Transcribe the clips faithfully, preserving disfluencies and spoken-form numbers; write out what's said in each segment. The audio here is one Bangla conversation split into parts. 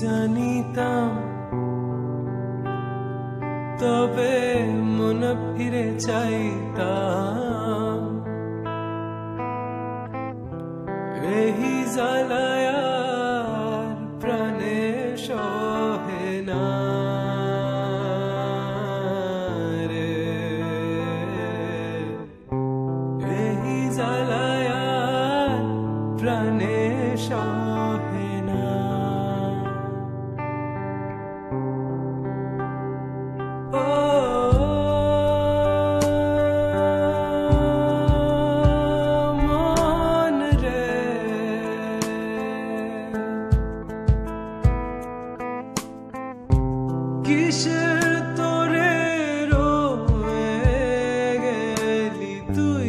জানিতাম তবে মন ফিরে চাইতাম এই জ্বালায় আর প্রাণে সহে না রে এই জ্বালায় আর প্রাণে সহে না কিসের তোরে রয়ে গেলি তুই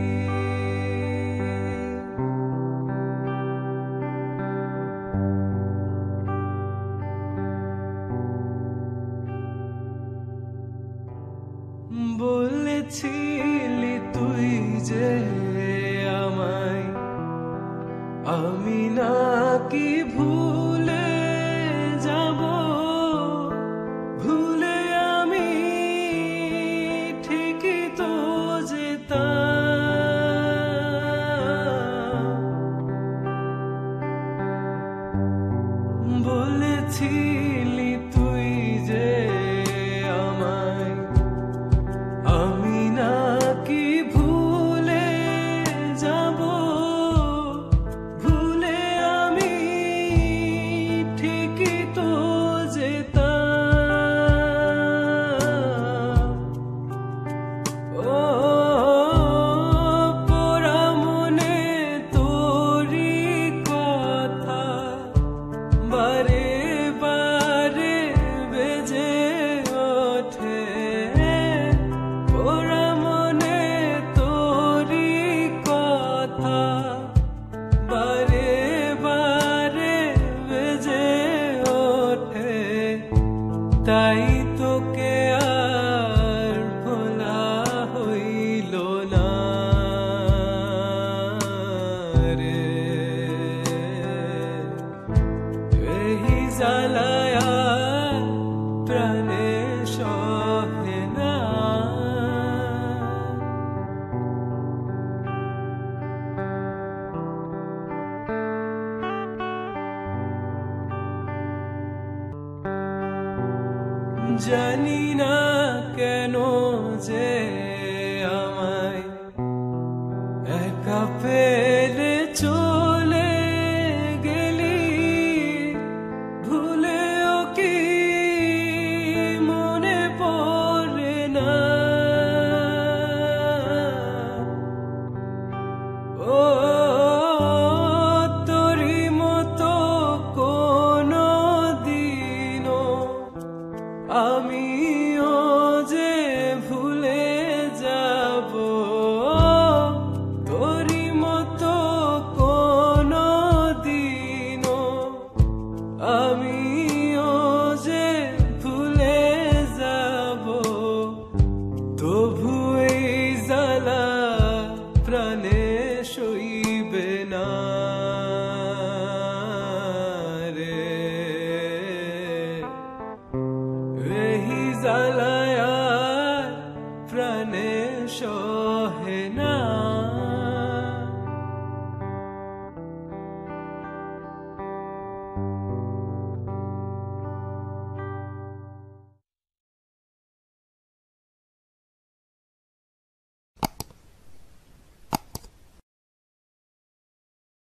বলেছিলি তুই যে আমায় আমি নাকি ভুলে যাব ভুলে আমি ঠিকই তো যেতাম বলেছিলি তুই যে আমায় আমি নাকি ভুলে যাব ভুলে আমি ঠিকই তো যেতাম ও পোড়া মনে তোরি কথা বারে বারে বেজে ওঠে পোড়া মনে তোরি কথা বারে বারে বেজে ওঠে তাই তোকে আর ভোলা হইল না রে এই জ্বালায় আর প্রাণে সহে না জানি না কেন যে আমায় একা পেলে চলে গেলি ভুলেও কি মনে পড়ে না ও তোরি মতো কোনো দিনও আমিও যে ভুলে যাব তোরি মতো কোনো দিনও আমিও যে ভুলে যাব তবু এই জ্বালা প্রাণে সইবে না রে এই জ্বালায় আর প্রাণে সহে না।